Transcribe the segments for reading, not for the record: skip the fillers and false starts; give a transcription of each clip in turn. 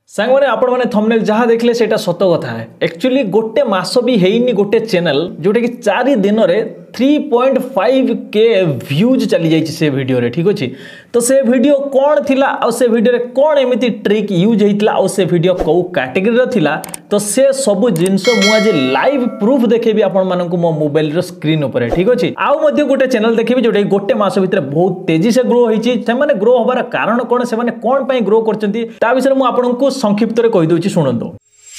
सांग मैंने आपण मैंने थंबनेल जहाँ देखले सेटा सत कथा है। एक्चुअली गोटे मास भी हेनी गोटे चैनल जोटा कि 4 दिन रे 3.5K व्यूज चली जाइए से वीडियो रे। ठीक अच्छे तो से वीडियो कौन थिला आ से वीडियो रे कौन एमिति ट्रिक यूज होइतला आ से वीडियो कौ कैटेगरी रो थिला तो से सब जिनस मु आज लाइव प्रूफ देखेबी आपण मानकु मो मोबाइल रो स्क्रीन ऊपर। ठीक अच्छे आउ मध्य गोटे चैनल देखेबी जोटा गोटे मास भितर बहुत तेजी से ग्रो होइछि। से माने ग्रो होबार कारण कोन से माने कोन पई ग्रो करचंती ता विषय मु आपनकु संक्षिप्त रे कहि दोछि Sunando.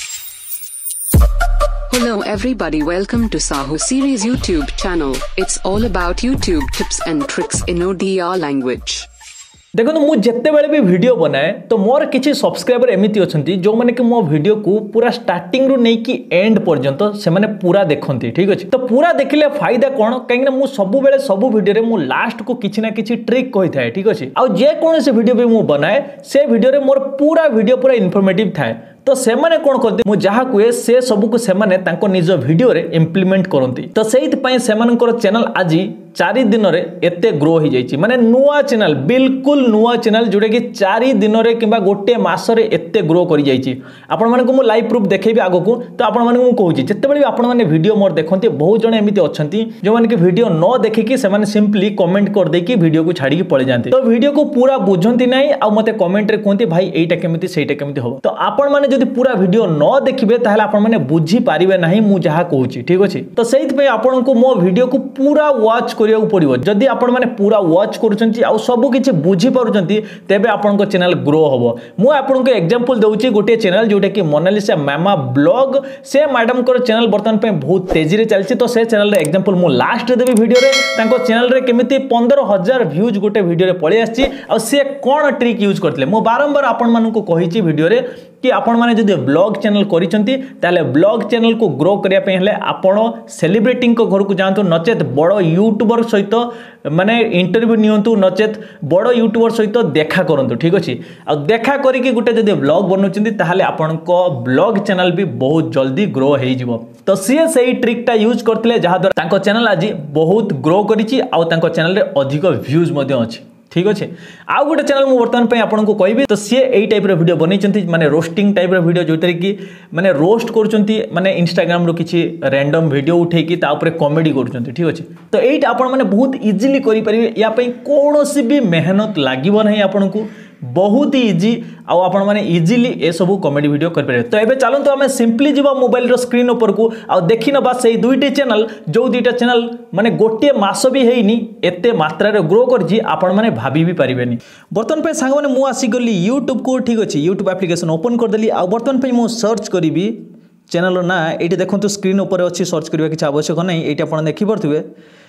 Hello everybody, welcome to Sahoo series YouTube channel. It's all about YouTube tips and tricks in ODR language. देखो तो मुझे जिते बेले भी वीडियो बनाए तो मोर किसी सब्सक्राइबर एमती अच्छा जो मैंने कि मो वीडियो को पूरा स्टार्टिंग रू नहीं कि एंड पर्यंत से माने पूरा देखते। ठीक अच्छे तो पूरा देखले फायदा कौन कहीं मुझे सब बेले सब वीडियो मु लास्ट को किसी ना किसी ट्रिक कही थाए। ठीक अच्छे आउ जेकोसी वीडियो भी मुझे बनाए से वीडियो मोर पूरा वीडियो पूरा इनफॉर्मेटिव थाए तो से माने कौन करते मु जहाँ कहे से सब को से माने तांको निज वीडियो रे इम्प्लीमेंट करती। तो से चैनल आज 4 दिन रे एते ग्रो हो जाइए माने नुआ चैनल बिल्कुल नुआ चैनल जोटा कि 4 दिन रे किंबा गोटे मास रे एते ग्रो कर जाइए। आपण मानकु मु लाइव प्रूफ देखेबी आगो को तो आपण मानकु मु कहूची जते बेले आपण माने वीडियो मोर देखंती बहुत जण एमिति अछंती जो माने कि वीडियो न देखिकी से माने सिंपली कमेंट कर देकी वीडियो को छाड़ी के पळे जानते तो वीडियो को पूरा बुझंती नाही आ मते कमेंट रे कहंती भाई एटा केमिति सेटा केमिति हो तो आपण माने जदी पूरा वीडियो न देखिबे ताहले आपण माने बुझी पारिबे नाही मु जहा कहूची। ठीक अछि तो सेहित पे आपण को मो वीडियो को पूरा वॉच करिया पड़िबो जदी आपण माने पूरा वॉच करूचंती आ सब किछि बुझी पारुचंती तेबे आपण को चैनल ग्रो होबो। मु आपण को एग्जांपल देउची गोटे चैनल जोटे कि मोनालिसा मामा ब्लॉग से मैडम को चैनल बर्तन पे बहुत तेजी रे चलछि तो से चैनल रे एग्जांपल मु लास्ट देबी वीडियो रे तांको चैनल रे केमिति 15000 व्यूज गोटे वीडियो रे पळि आछि आ से कोन ट्रिक यूज करथले मु बारंबार आपण मानन को कहिछि वीडियो रे कि आपण माने जदि ब्लॉग चैनल करिसंती ताले ब्लॉग चैनल को ग्रो करिया पे हेले आपण सेलिब्रिटी को घर को जानतु नचेत बड़ यूट्यूबर सहित माने इंटरव्यू नियंतु नचेत बड़ यूट्यूबर सहित देखा करंतु। ठीक अछि आ देखा करी कि गुटे जदि ब्लॉग बनउचंती ताले आपण को ब्लॉग चैनल भी बहुत जल्दी ग्रो हेइ जिवो। तो सी सही ट्रिकटा यूज करथिले जहा द्वारा तांको चैनल आज बहुत ग्रो करिछि आ तांको चैनल रे अधिक व्यूज मध्ये अछि। ठीक अच्छे आउ गोटे चैनल मु बर्तमान पे आपन को कहबी तो सी एई टाइप रो वीडियो बनै माने रोस्टिंग टाइप रो वीडियो जोतरे कि माने रोस्ट करचंती माने इंस्टाग्राम रो किछि रैंडम वीडियो उठे कि ता ऊपर कॉमेडी करचंती। ठीक अच्छे तो एइटा आपन माने बहुत इजीली करि परिबे या पई कोनोसी भी मेहनत लागिबो नहीं आपन को बहुत ही इजी आउ आपण माने इजीली ए सब कॉमेडी वीडियो कर पारे। तो एबे चलन तो हमें सिंपली जीवा मोबाइल रो स्क्रीन ऊपर को आ देखि न बस सेही दुईटी चैनल जो दुईटा चैनल माने गोटे मास भी हेइनी एते मात्रा रे ग्रो करजी आपण माने भाबी भी परिबेनी। बर्तन पे सांग माने मु आसी गली YouTube को। ठीक अछि YouTube एप्लीकेशन ओपन कर देली आ बर्तन पे मु सर्च करिवि चैनल रो ना एठी देखंतु स्क्रीन ऊपर अछि सर्च करबा किछ आवश्यक नै एठी आपण देखि परथुबे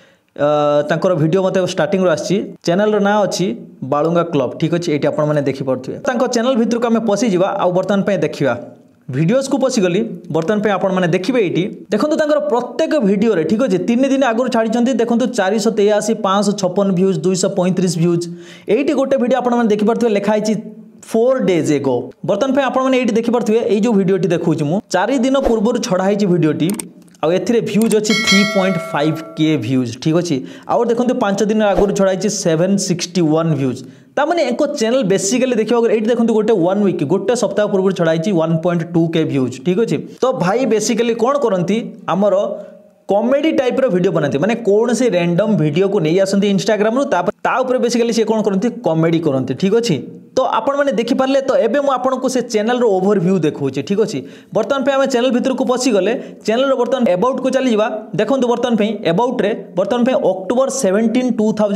तांकर वीडियो मते स्टार्टिंग रो आछि चैनल रो ना अछि बालुंगा क्लब। ठीक अछि एठी आपण माने देखि परथुबे तांको चैनल भीतर को हमें पसी जिवा आ बर्तन पे देखिबा वीडियोस को पसी गली बर्तन पे आपण माने देखिबे एठी देखंतु तांकर प्रत्येक वीडियो रे। ठीक अछि 3 दिन आगु छाडी चंती देखंतु 483 556 व्यूज 235 व्यूज एठी गोटे वीडियो आपण माने देखि परथुबे लेखा आइछि 4 days ago बर्तन पे आपण माने एठी देखि परथुबे एई जो वीडियोटी देखौछि मु 4 दिन पूर्व छडा आइछि वीडियोटी आउ एथिरे व्यूज अछि 3.5K व्यूज। ठीक अछि आउ देखंतु 5 दिन आगु छडा आइछि 761 व्यूज ता माने एको चैनल बेसिकली देखिबा एठी देखंतु गोटे 1 वीक गोटे सप्ताह पूर्व छडा आइछि 1.2K व्यूज। ठीक अछि तो भाई बेसिकली कोन करंती हमर कॉमेडी टाइप रो वीडियो बनाते माने कौन से रैंडम वीडियो को नहीं आसंती इंस्टाग्राम रो ता ऊपर बेसिकली से कोन करंती कॉमेडी करंती। ठीक अछि तो आपण माने देखि पारले तो एबे मु आपण को से चैनल रो ओवरव्यू देखौछि। ठीक अछि बर्तन पे हम चैनल भीतर को पसी गले चैनल रो बर्तन अबाउट को चली जिवा देखंतु बर्तन पे अबाउट रे बर्तन पे अक्टोबर 17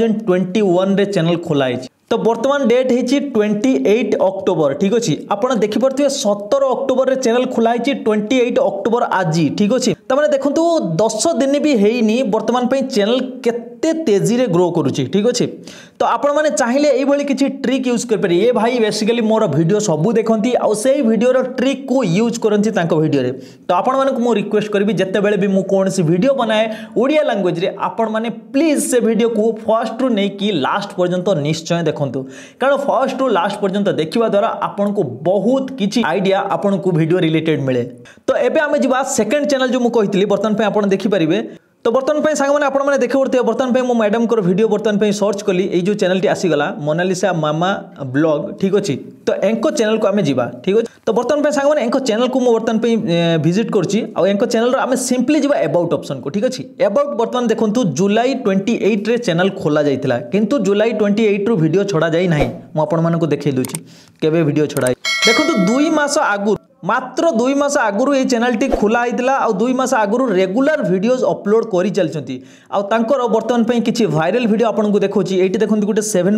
2021 रे चैनल खोला आइछि तो वर्तमान डेट है 28 अक्टोबर। ठीक अच्छे आपड़ देखिपे 17 अक्टोबर रे चैनल खोला 28 अक्टोबर आज। ठीक अच्छे तमाने देखो 10 दिन भी हैनी वर्तमान पे चैनल केते तेजी रे ग्रो करुची। ठीक अच्छे तो आपण माने चाहिए ये किसी ट्रिक यूज कर पारे। ये भाई बेसिकली मोर वीडियो सबू देखती आउ से वीडियो ट्रिक को यूज करती वीडियो रे तो आपण मानक मु रिक्वेस्ट करी जिते बेले भी मु कौन सी वीडियो बनाए ओडिया लैंग्वेज रे आपण माने प्लीज से वीडियो को फर्स्ट रु नहीं कि लास्ट पर्यंत निश्चय देखंतु कारण फर्स्ट रु लास्ट पर्यंत देखिबा द्वारा आपण को बहुत किछि आइडिया आपण को वीडियो रिलेटेड मिले। तो एबे हमें जिबा सेकंड चैनल जो मु कहितली बर्तन पे आपण देखि परिबे तो बर्तमान पे सांग मैंने आपण देखि पड़ते बर्तमान पे मो मैडम को वीडियो बर्तमान पे सर्च कली ये जो चैनल टी आसीगला मोनालिसा मामा ब्लॉग ठीक अच्छे तो एंको चैनल को आम जावा ठीक अच्छे तो बर्तमान पे सांग मैंने एंको चैनल को बर्तमान पे विजिट करो चैनल आम सिंपली जावा अबाउट ऑप्शन को ठीक अच्छे अबाउट बर्तमान देखो जुलाई 28 रे चैनल खोला जाइथिला किंतु जुलाई 28 रु वीडियो छड़ा जाई नाही मु आपण मानको देखै दूची केबे वीडियो छड़ा देखो 2 मास आगु मात्र 2 मास आगु ये चैनल टी खोला होता आ 2 मास आगु रेगुलर वीडियोस अपलोड करी चलती आंकर बर्तमान पे किसी वायरल वीडियो आपन को देखो ये देखो गोटे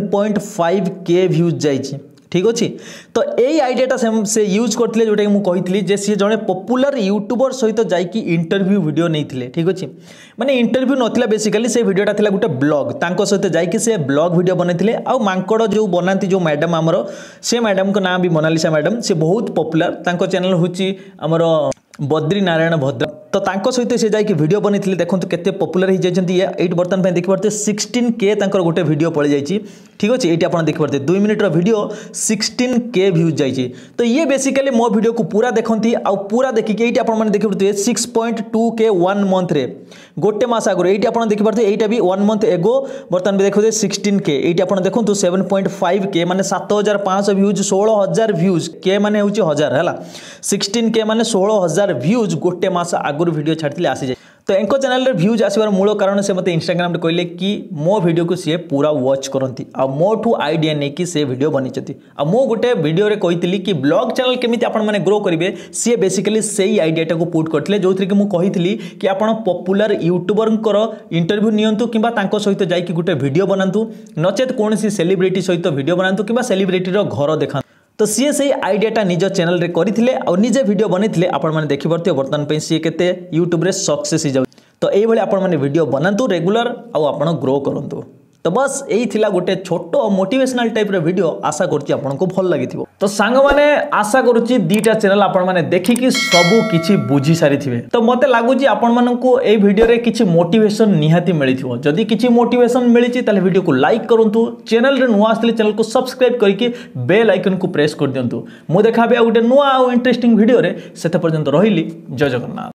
7.5K व्यूज जाइए ठीक अच्छे तो यही आइडियाटा से यूज करते जोटा कि मुझे कही सी जड़े पॉपुलर यूट्यूबर सहित जाकि इंटरव्यू वीडियो नहीं ठीक अच्छे माने इंटरव्यू नथिला बेसिकली से वीडियोटा थिला गोटे ब्लॉग तांको सहित जाकि से ब्लॉग वीडियो बनैथिले आ मांकड़ जो बनाती जो मैडम आमर से मैडम को नाम भी मोनालिसा मैडम से बहुत पॉपुलर तांको चैनल होची आमर बद्री नारायण भद्र तो तांको सहित से जाकि वीडियो बनैथिले देखो केते पॉपुलर हो जाइछन्ती एट बर्तमान पे देखि पारते 16K तांकर गोटे वीडियो पड़ जाइछि ठीक अच्छे ये आप देखि पारते 2 मिनिट वीडियो 16K व्यूज जाइछि तो ये बेसिकली मो वीडियो को पूरा देखंती आ पूरा देखिक ये आप देखि पारते 6.2K 1 मंथ रे गोटे मास आगु ये आप देखि पारते एटा भी 1 मंथ एगो बर्तमान देखो 16K ये आप देखो 7.5K माने 7500 व्यूज 16000 व्यूज के माने होछि 1000 हैला 16K माने 16000 व्यूज गोटे मास आगु वीडियो छाड़ती आसी जाए तो एंको चैनल रे व्यूज आसबार मूल कारण से मते इंस्टाग्राम रे कहले कि मो वीडियो को सी पूरा वॉच करती आ मोठू आइडिया नहीं कि से वीडियो बनी आ मो गोटे वीडियो रे कही कि ब्लॉग चैनल केमिति आपण माने ग्रो करेंगे सी बेसिकली सही आइडियाटा को पुट करते जो थी कि कही कि आप पॉपुलर यूट्यूबर इंटरव्यू नियंतु किंबा तांको सहित जाइए गोटे वीडियो बनातु नचेत कौन सेलिब्रिटी सहित वीडियो बनातु किंबा सेलिब्रिटी घर देखा तो सी से आइडियाटा निज चैनल रे करथिले और निजे वीडियो बनैथिले आपण माने देखि परते बर्तमान पे सी केते यूट्यूब रे सक्सेस ही जाउ तो एई भले आपण माने वीडियो बनातु रेगुलर आ आपण ग्रो करंतु तो बस यही थिला गोटे छोट मोटिवेशनल टाइप रे वीडियो आशा करछि आपण को भल लागिथिबो तो सांग माने आशा करूछि दीटा चैनल आपण माने देखिकी सबु किछि बुझी सारी थिबे तो मते लागुछि आपण माननको एई वीडियो रे किछि मोटिवेशन निहाती मिलिथिबो जदि किछि मोटिवेशन मिलिछि ताले वीडियो को लाइक करंतु चैनल रे नुआ आस्थिले चैनल को सब्सक्राइब करके बेल आइकन को प्रेस कर दियंतु मु देखाबे गोटे नुआ आ इंटरेस्टिंग वीडियो रे सेते पर्यंत रहिली जय जगन्नाथ।